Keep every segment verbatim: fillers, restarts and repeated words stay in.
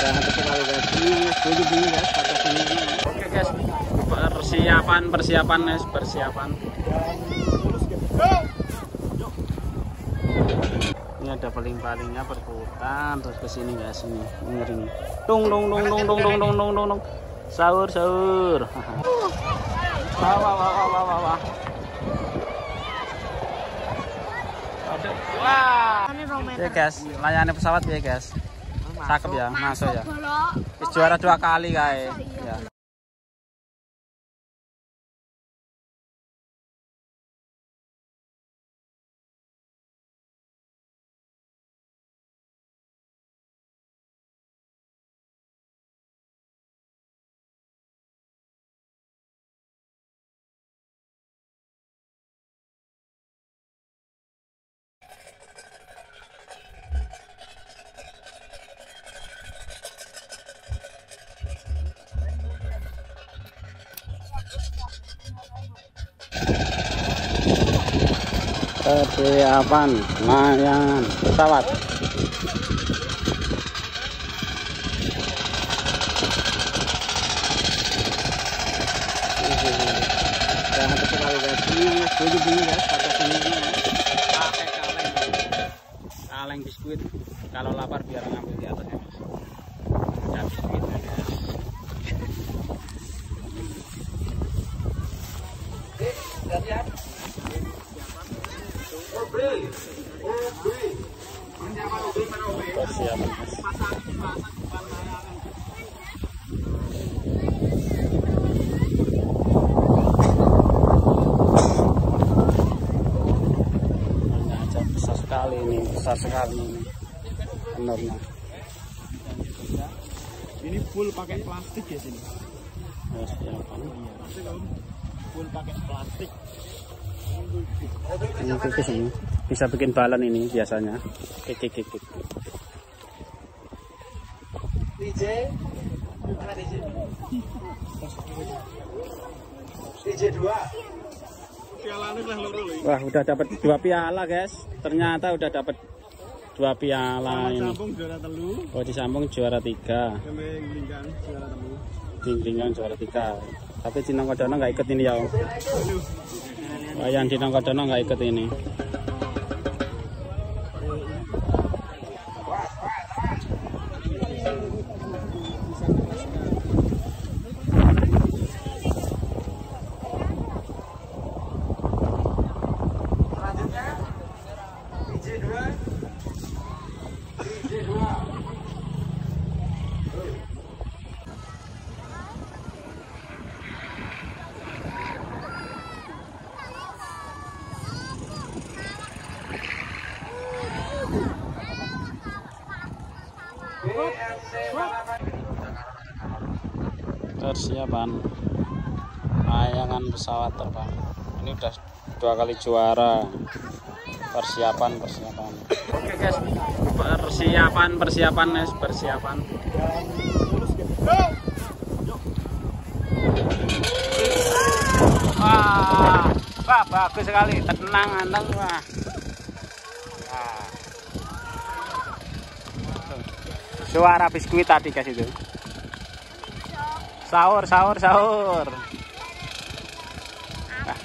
Oke guys, persiapan persiapan guys, persiapan. Ini ada paling-palingnya perkutan terus ke sini guys, ini denger ini. Tung tung tung tung tung tung tung tung tung tung. Sahur sahur. Wah wah wah wah wah wah. Aduh. Wah. Ya guys, layani pesawat ya guys. Cakep ya, masuk ya. Wis juara dua kali kae. Ya. Persiapan layangan pesawat. Jangan terlalu gaji, tujuh bunyi guys, pakai sini pakai kaleng, kaleng biskuit. Kalau lapar biar ngambil di atasnya mas. Ada biskuitnya guys. Lihat. Persiapan mas. Besar sekali ini, besar sekali ini benernya. Ini full pakai plastik ya sini. Persiapan. Full pakai plastik. Ini tipis ini, bisa bikin balon ini biasanya. Kik kik kik. D J, mana D J? D J dua. Pialanya lah loro lho. Wah, udah dapat dua piala guys. Ternyata udah dapat dua piala ini. Sambung juara telu. Oh, disambung juara tiga. Sampai Glinggang juara telu. Glinggang juara tiga. Tapi Cinang Kodono nggak ikut ini ya. Oh, yang Cinang Kodono nggak ikut ini. Persiapan layangan pesawat terbang. Ini udah dua kali juara. Persiapan persiapan. Oke guys, persiapan persiapan guys, persiapan. Wah, wah bagus sekali, tenang anteng wah. Nah. Suara biskuit tadi guys itu. Sahur, sahur, sahur. Nah.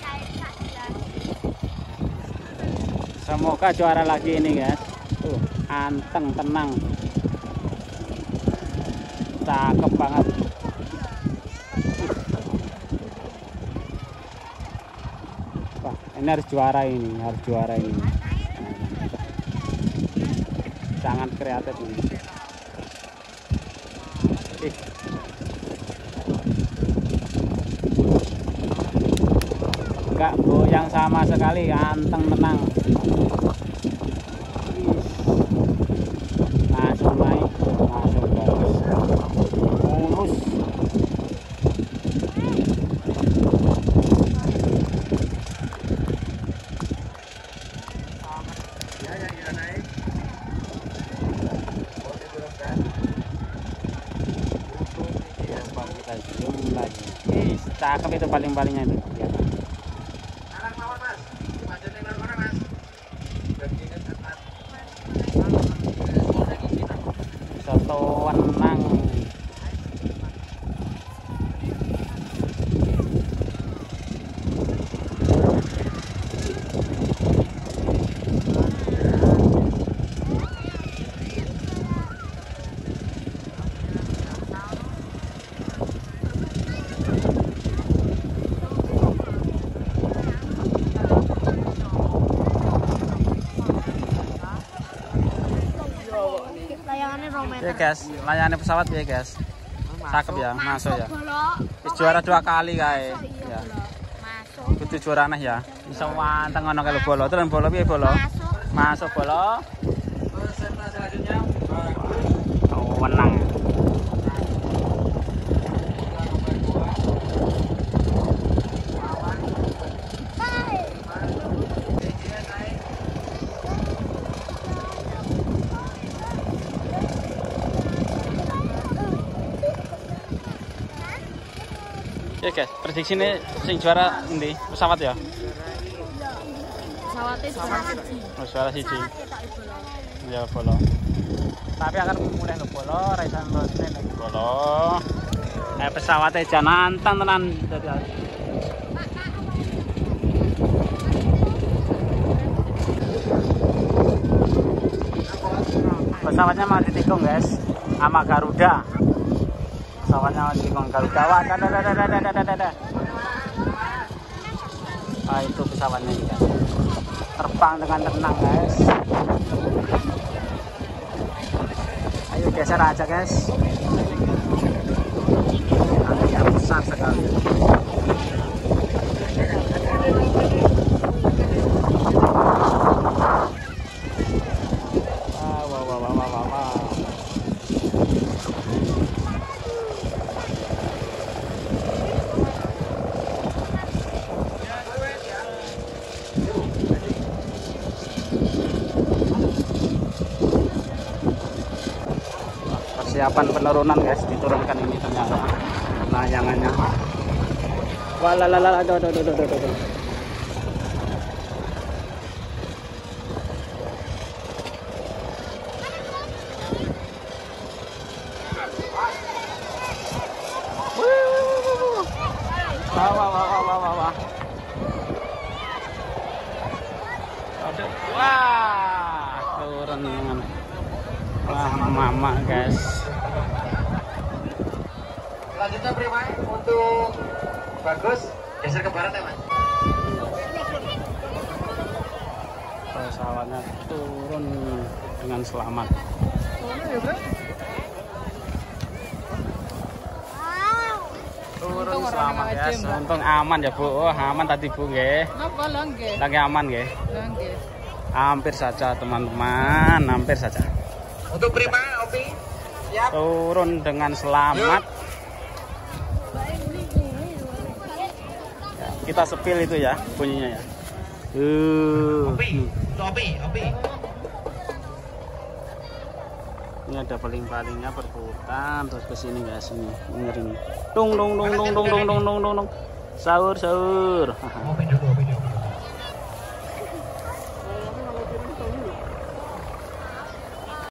Semoga juara lagi ini guys. Tuh, anteng, tenang. Cakep banget. Wah, ini harus juara ini, harus juara ini. Sangat kreatif ini. Ih. Enggak goyang sama sekali, anteng tenang. Langsung naik, langsung bagus, mulus. Ya, ya, ya naik. Kita zoom lagi. Ih, cakep itu paling-palingnya itu. Ya. Soto Wenang. Ya guys, layane pesawat ya guys. Cakep ya, masuk ya. Wis juara dua kali kae. Ya. Masuk. Kudu juara aneh ya. Iso wanteng ngono karo bola. Terus bola piye bola? Masuk bola. Selanjutnya oh, Wenang. Ya guys, prediksi ini sing juara endi? Pesawat ya? Pesawatnya juara siji. Oh, juara siji. Ya bola. Tapi akan mulai lho bola, raisan terus nek bola. Eh pesawatnya jan nantang tenan dadi. Pesawatnya mau ditikung guys, sama Garuda. Pesawatnya mau ditikung Garuda. Wah, dah, dah, dah, dah, dah, dah, dah, dah. Ah, itu pesawatnya juga. Terbang dengan tenang guys. Ayo geser aja guys. Anginnya besar sekali. Persiapan penurunan guys, diturunkan ini ternyata layangannya. Walalala, aduh, aduh, aduh, aduh, aduh. Wah, wah, wah, wah, wah, wah. Aduh, wah, turun dengan wah, mama guys. Selanjutnya Prima untuk Bagus geser ke barat ya Mas. Pesawatnya turun dengan selamat. Turun selamat ya. Untung aman ya Bu. Oh, aman tadi Bu nggih. Napa lho nggih? Lagi aman nggih. Lho nggih. Hampir saja teman-teman, hampir saja. Untuk Prima, Opi, siap. Turun dengan selamat. Ya, kita sepil itu ya bunyinya ya. Uh. Opi, itu Opi, Opi. Ini ada paling-palingnya berputar terus ke sini guys, ini ngeri. Tung tung tung tung tung tung tung tung tung. Sahur sahur. Opi dulu, Opi dulu.